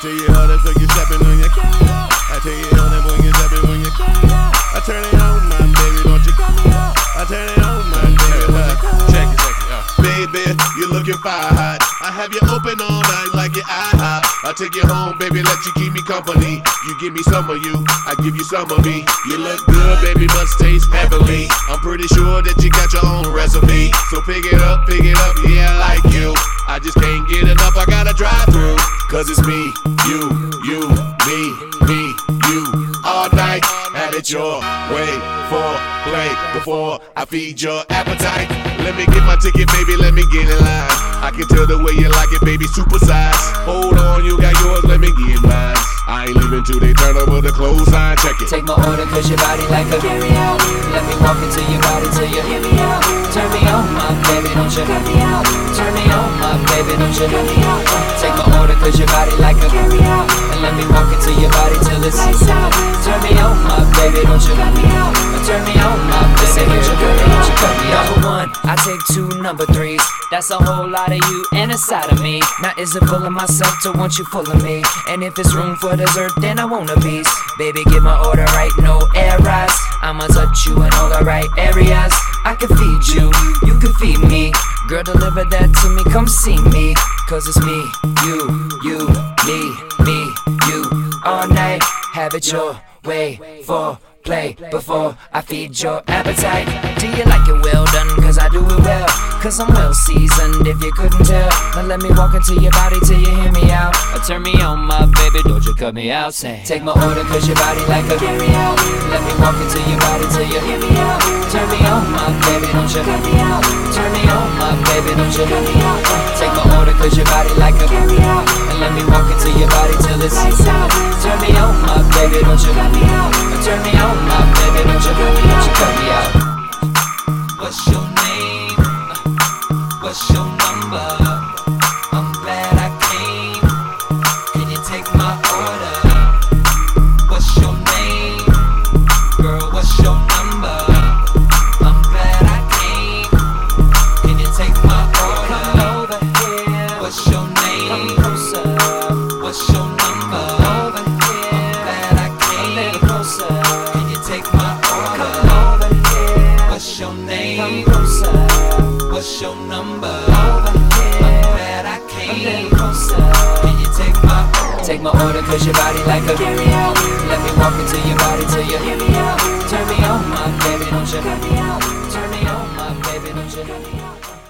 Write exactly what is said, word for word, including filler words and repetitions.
tell you how that's when you stepping on your carry out. I tell you how that when you stepping when you carry out. I turn it on, my baby, don't you cut me out. I turn it on, my baby, when you cut me out. Check it, check it, uh. Baby, you looking fire hot. I have you open all night like your IHOP. I take you home, baby, let you keep me company. You give me some of you, I give you some of me. You look good, baby, must taste heavenly. I'm pretty sure that you got your own recipe. So pick it up, pick it up, yeah, I like you. I just can't get enough, I gotta drive through. Cause it's me, you, you, me, me, you. All night, have it your way for play before I feed your appetite. Let me get my ticket, baby, let me get in line. I can tell the way you like it, baby, supersize. Hold on, you got yours, let me get mine. I ain't leaving till they turn over the clothesline, check it. Take my order cause your body like a carry out. Let me walk into your body till you hear me out. Turn me on, my baby, don't you cut me out. Turn me on, my baby, don't you cut me out. Take my order cause your body like a carry out. And let me walk into your body till it's lights out. Turn me on, my baby, don't you cut me out. Turn me on, my baby, don't you cut me out. Don't you cut me out. Number one, I take two number threes. That's a whole lot of you and a side of me. Now is it full of myself to want you full of me? And if it's room for dessert, then I want a piece. Baby, get my order right, no errors. I'ma touch you in all the right areas. I can feed you, you can feed me. Girl, deliver that to me, come see me. Cause it's me, you, you, me, me, you. All night, have it your way for play before I feed your appetite. Do you like it well done? Cause I do it well. Cause I'm well seasoned if you couldn't tell. Now let me walk into your body till you hear me out. Or turn me on, my baby, don't you cut me out. Say, take my order cause your body like a carry out. Let me walk into your body till you hear me out. Turn me on, my baby, don't you cut me out. Turn me on, my baby, don't you cut me out. Take my order cause your body like a carry out. And let me walk into your body till it's lights out. Turn me on, my baby, don't you cut me out. Turn me on, my baby, don't you cut me, don't you cut me out. What's your name? What's your number? I'm glad I came. Can you take my order? What's your name? Girl, what's your number? I'm glad I came. Can you take my order? Come over here. What's your name? Come closer. What's your number? Come over here. I'm glad I came. A little closer. Can you take my order? Come over here. What's your name? Come closer. What's your number? Over here. I'm glad I came. A little closer. Can you take my order? Take my order cause your body like a carry out. Let me walk into your body till you hear me out. Turn me on, my baby, don't you cut me out. Turn me on, my baby, don't you cut me out.